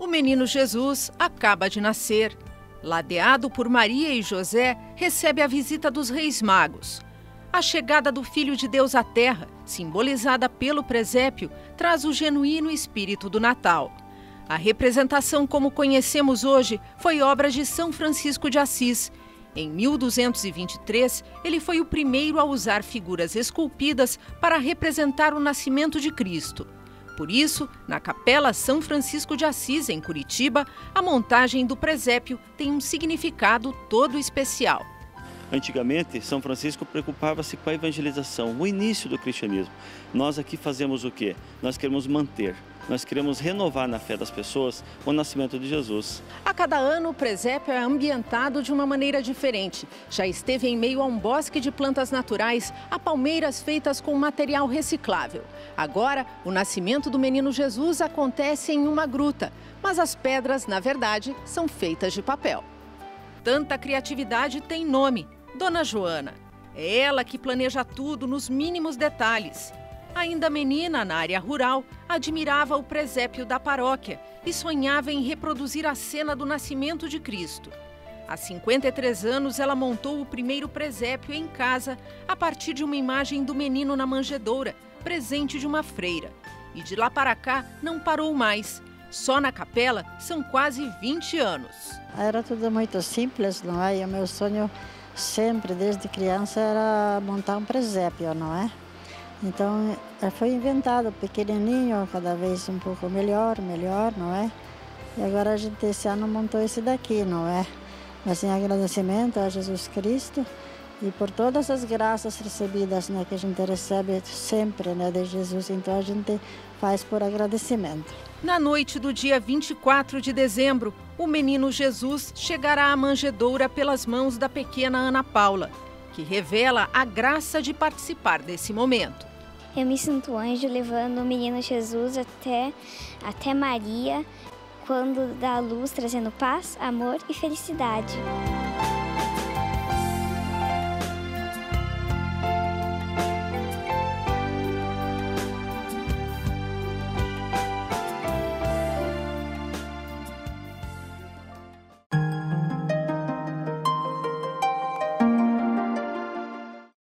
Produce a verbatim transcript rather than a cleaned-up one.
menino Jesus acaba de nascer. Ladeado por Maria e José, recebe a visita dos Reis Magos. A chegada do Filho de Deus à Terra, simbolizada pelo presépio, traz o genuíno espírito do Natal. A representação como conhecemos hoje foi obra de São Francisco de Assis. Em mil duzentos e vinte e três, ele foi o primeiro a usar figuras esculpidas para representar o nascimento de Cristo. Por isso, na Capela São Francisco de Assis, em Curitiba, a montagem do presépio tem um significado todo especial. Antigamente, São Francisco preocupava-se com a evangelização, o início do cristianismo. Nós aqui fazemos o quê? Nós queremos manter, nós queremos renovar na fé das pessoas o nascimento de Jesus. A cada ano, o presépio é ambientado de uma maneira diferente. Já esteve em meio a um bosque de plantas naturais, a palmeiras feitas com material reciclável. Agora, o nascimento do menino Jesus acontece em uma gruta, mas as pedras, na verdade, são feitas de papel. Tanta criatividade tem nome. Dona Joana. É ela que planeja tudo nos mínimos detalhes. Ainda menina, na área rural, admirava o presépio da paróquia e sonhava em reproduzir a cena do nascimento de Cristo. Há cinquenta e três anos, ela montou o primeiro presépio em casa a partir de uma imagem do menino na manjedoura, presente de uma freira. E de lá para cá, não parou mais. Só na capela são quase vinte anos. Era tudo muito simples, não é? E o meu sonho sempre, desde criança, era montar um presépio, não é? Então, foi inventado pequenininho, cada vez um pouco melhor, melhor, não é? E agora a gente esse ano montou esse daqui, não é? Mas em agradecimento a Jesus Cristo e por todas as graças recebidas, né, que a gente recebe sempre, né, de Jesus, então a gente faz por agradecimento. Na noite do dia vinte e quatro de dezembro, o menino Jesus chegará à manjedoura pelas mãos da pequena Ana Paula, que revela a graça de participar desse momento. Eu me sinto anjo levando o menino Jesus até, até Maria, quando dá a luz, trazendo paz, amor e felicidade.